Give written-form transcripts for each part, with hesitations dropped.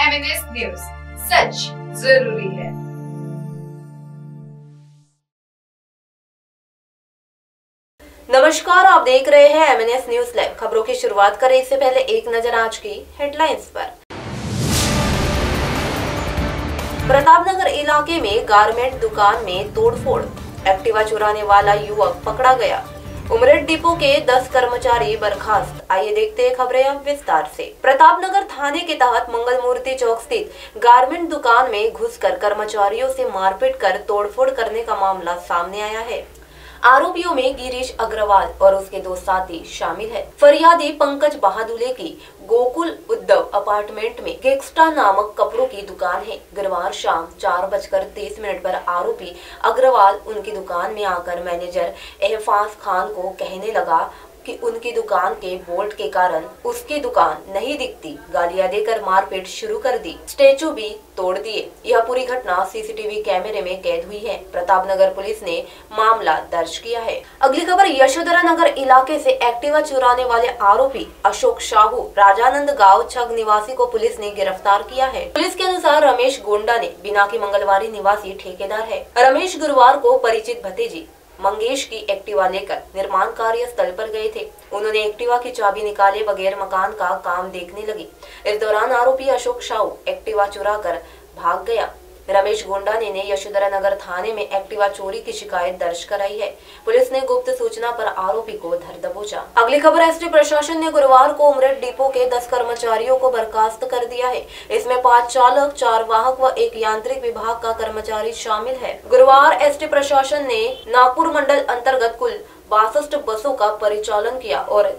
MNS news, सच जरूरी है। नमस्कार, आप देख रहे हैं MNS न्यूज लाइव। खबरों की शुरुआत करें इससे पहले एक नजर आज की हेडलाइंस पर। प्रतापनगर इलाके में गारमेंट दुकान में तोड़फोड़, एक्टिवा चुराने वाला युवक पकड़ा गया। उमरेड डिपो के 10 कर्मचारी बर्खास्त। आइए देखते हैं खबरें अब विस्तार से। प्रतापनगर थाने के तहत मंगल मूर्ति चौक स्थित गारमेंट दुकान में घुसकर कर्मचारियों से मारपीट कर तोड़फोड़ करने का मामला सामने आया है। आरोपियों में गिरीश अग्रवाल और उसके 2 साथी शामिल है। फरियादी पंकज बहादुर की गोकुल उद्धव अपार्टमेंट में गेक्स्टा नामक कपड़ों की दुकान है। गुरुवार शाम 4:30 पर आरोपी अग्रवाल उनकी दुकान में आकर मैनेजर एहफाज खान को कहने लगा कि उनकी दुकान के बोल्ट के कारण उसकी दुकान नहीं दिखती। गालियां देकर मारपीट शुरू कर दी, स्टैचू भी तोड़ दिए। यह पूरी घटना सीसीटीवी कैमरे में कैद हुई है। प्रतापनगर पुलिस ने मामला दर्ज किया है। अगली खबर, यशोधरा नगर इलाके से एक्टिवा चुराने वाले आरोपी अशोक साहू राजानंद गांव छग निवासी को पुलिस ने गिरफ्तार किया है। पुलिस के अनुसार रमेश गोंडा ने बिना की मंगलवारी निवासी ठेकेदार है। रमेश गुरुवार को परिचित भतीजी मंगेश की एक्टिवा लेकर निर्माण कार्य स्थल पर गए थे। उन्होंने एक्टिवा की चाबी निकाले बगैर मकान का काम देखने लगी। इस दौरान आरोपी अशोक साहू एक्टिवा चुरा कर भाग गया। रमेश गोंडा ने यशोधरा नगर थाने में एक्टिवा चोरी की शिकायत दर्ज कराई है। पुलिस ने गुप्त सूचना पर आरोपी को धर दबोचा। अगली खबर, एसटी प्रशासन ने गुरुवार को उमरेड डिपो के 10 कर्मचारियों को बर्खास्त कर दिया है। इसमें 5 चालक, 4 वाहक व 1 यांत्रिक विभाग का कर्मचारी शामिल है। गुरुवार एसटी प्रशासन ने नागपुर मंडल अंतर्गत कुल 62 बसों का परिचालन किया और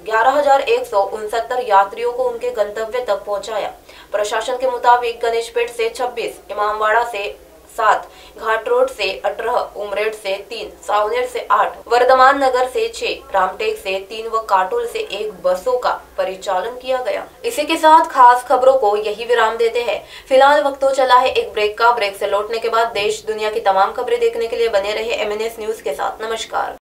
11,169 यात्रियों को उनके गंतव्य तक पहुंचाया। प्रशासन के मुताबिक गणेशपेट से 26, इमामवाड़ा से 7, घाट रोड से 18, उमरेड से 3, सावनेर से 8, वर्धमान नगर से 6, रामटेक से 3 व काटोल से 1 बसों का परिचालन किया गया। इसी के साथ खास खबरों को यही विराम देते हैं। फिलहाल वक्त तो चला है एक ब्रेक का। ब्रेक से लौटने के बाद देश दुनिया की तमाम खबरें देखने के लिए बने रहे MNS न्यूज के साथ। नमस्कार।